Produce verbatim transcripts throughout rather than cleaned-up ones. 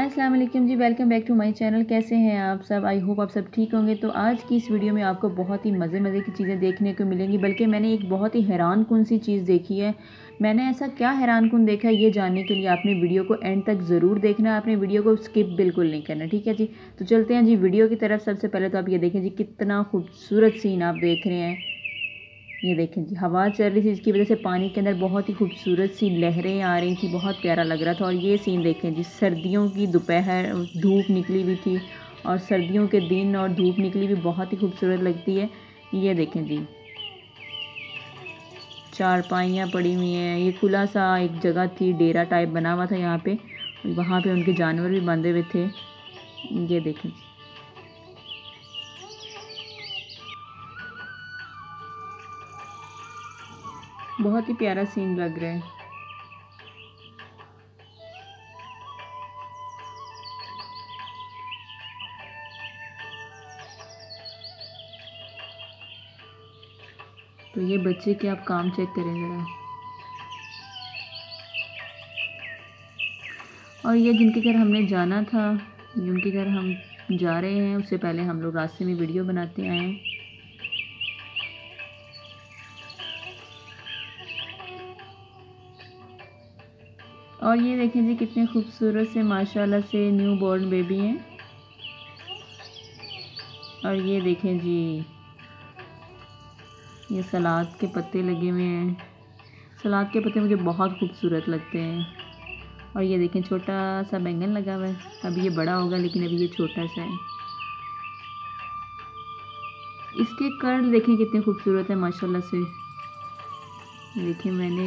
अस्सलाम वालेकुम जी, welcome back to my channel. कैसे हैं आप सब? आई होप आप सब ठीक होंगे। तो आज की इस वीडियो में आपको बहुत ही मज़े मज़े की चीज़ें देखने को मिलेंगी, बल्कि मैंने एक बहुत ही हैरान कुन सी चीज़ देखी है। मैंने ऐसा क्या हैरान कुन देखा है, ये जानने के लिए आपने वीडियो को एंड तक ज़रूर देखना, आपने वीडियो को स्किप बिल्कुल नहीं करना, ठीक है जी। तो चलते हैं जी वीडियो की तरफ। सबसे पहले तो आप ये देखें जी, कितना खूबसूरत सीन आप देख रहे हैं। ये देखें जी, हवा चल रही थी जिसकी वजह से पानी के अंदर बहुत ही खूबसूरत सी लहरें आ रही थी, बहुत प्यारा लग रहा था। और ये सीन देखें जी, सर्दियों की दोपहर, धूप निकली हुई थी और सर्दियों के दिन और धूप निकली हुई बहुत ही खूबसूरत लगती है। ये देखें जी, चारपाइयाँ पड़ी हुई हैं। ये खुला सा एक जगह थी, डेरा टाइप बना हुआ था यहाँ पे, वहाँ पे उनके जानवर भी बांधे हुए थे। ये देखें, बहुत ही प्यारा सीन लग रहा है। तो ये बच्चे के आप काम चेक करें ज़रा। और ये जिनके घर हमने जाना था, जिनके घर हम जा रहे हैं, उससे पहले हम लोग रास्ते में वीडियो बनाते आए हैं। और ये देखें जी, कितने खूबसूरत से माशाल्लाह से न्यू बॉर्न बेबी हैं। और ये देखें जी, ये सलाद के पत्ते लगे हुए हैं। सलाद के पत्ते मुझे बहुत खूबसूरत लगते हैं। और ये देखें, छोटा सा बैंगन लगा हुआ है। अभी ये बड़ा होगा, लेकिन अभी ये छोटा सा है। इसके कर्ल देखें कितने खूबसूरत है माशाल्लाह से। देखिए, मैंने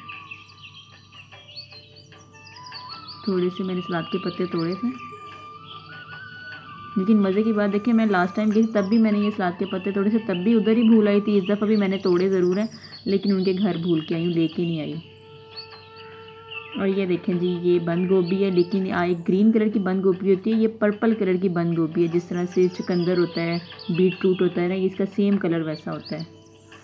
थोड़े से मैंने सलाद के पत्ते तोड़े थे, लेकिन मज़े की बात देखिए, मैं लास्ट टाइम गई तब भी मैंने ये सलाद के पत्ते तोड़े थे, तब भी उधर ही भूल आई थी। इस दफ़ा भी मैंने तोड़े ज़रूर हैं, लेकिन उनके घर भूल के आई हूँ, लेके नहीं आई। और ये देखें जी, ये बंद गोभी है, लेकिन एक ग्रीन कलर की बंद गोभी होती है, ये पर्पल कलर की बंद गोभी है। जिस तरह से चुकंदर होता है, बीट रूट होता है ना, इसका सेम कलर वैसा होता है।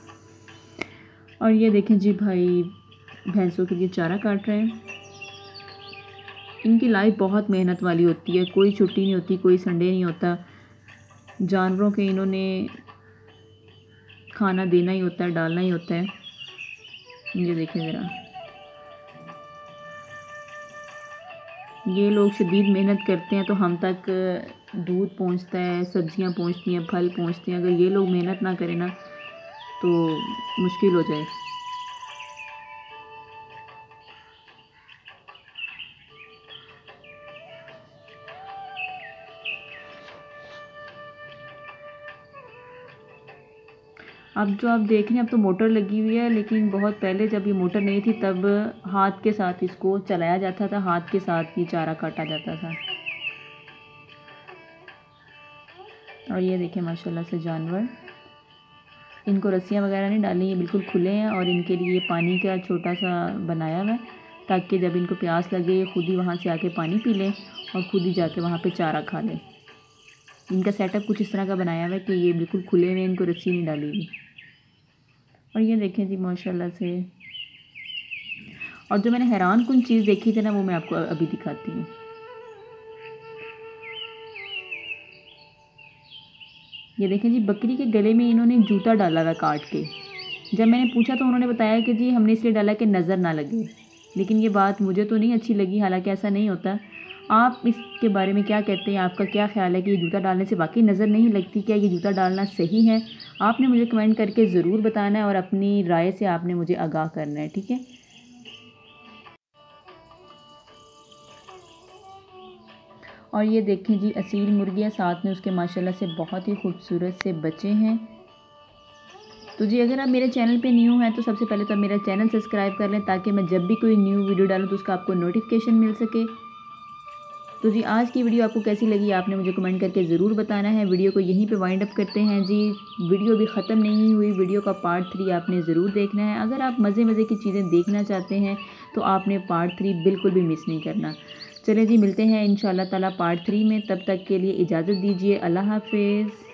और ये देखें जी, भाई भैंसों के लिए चारा काट रहे हैं। इनकी लाइफ बहुत मेहनत वाली होती है, कोई छुट्टी नहीं होती, कोई संडे नहीं होता। जानवरों के इन्होंने खाना देना ही होता है, डालना ही होता है। ये देखें ज़रा, ये लोग शदीद मेहनत करते हैं तो हम तक दूध पहुंचता है, सब्जियां पहुंचती हैं, फल पहुंचते हैं। अगर ये लोग मेहनत ना करें ना तो मुश्किल हो जाए। अब जो आप देख रहे हैं, अब तो मोटर लगी हुई है, लेकिन बहुत पहले जब ये मोटर नहीं थी तब हाथ के साथ इसको चलाया जाता था, हाथ के साथ ये चारा काटा जाता था। और ये देखें माशाल्लाह से जानवर, इनको रस्सियाँ वगैरह नहीं डाली, ये बिल्कुल खुले हैं। और इनके लिए पानी का छोटा सा बनाया हुआ है, ताकि जब इनको प्यास लगे ये खुद ही वहाँ से आके पानी पी लें और खुद ही जाके वहाँ पे चारा खा लें। इनका सेटअप कुछ इस तरह का बनाया हुआ है कि ये बिल्कुल खुले हुए, इनको रस्सी नहीं डाली हुई। और ये देखें जी माशाल्लाह से। और जो मैंने हैरान कुन चीज़ देखी थी ना, वो मैं आपको अभी दिखाती हूँ। ये देखें जी, बकरी के गले में इन्होंने जूता डाला हुआ काट के। जब मैंने पूछा तो उन्होंने बताया कि जी हमने इसलिए डाला कि नज़र ना लगे, लेकिन ये बात मुझे तो नहीं अच्छी लगी, हालांकि ऐसा नहीं होता। आप इसके बारे में क्या कहते हैं? आपका क्या ख्याल है कि ये जूता डालने से वाकई नज़र नहीं लगती? क्या ये जूता डालना सही है? आपने मुझे कमेंट करके ज़रूर बताना है और अपनी राय से आपने मुझे आगाह करना है, ठीक है। और ये देखें जी, असील मुर्गियाँ, साथ में उसके माशाल्लाह से बहुत ही खूबसूरत से बच्चे हैं। तो जी, अगर आप मेरे चैनल पे न्यू हैं तो सबसे पहले तो मेरा चैनल सब्सक्राइब कर लें, ताकि मैं जब भी कोई न्यू वीडियो डालूँ तो उसका आपको नोटिफिकेशन मिल सके। तो जी, आज की वीडियो आपको कैसी लगी आपने मुझे कमेंट करके ज़रूर बताना है। वीडियो को यहीं पे वाइंड अप करते हैं जी। वीडियो भी ख़त्म नहीं हुई, वीडियो का पार्ट थ्री आपने ज़रूर देखना है। अगर आप मज़े मज़े की चीज़ें देखना चाहते हैं तो आपने पार्ट थ्री बिल्कुल भी मिस नहीं करना। चले जी, मिलते हैं इंशाल्लाह ताला पार्ट थ्री में। तब तक के लिए इजाज़त दीजिए। अल्लाह हाफिज़।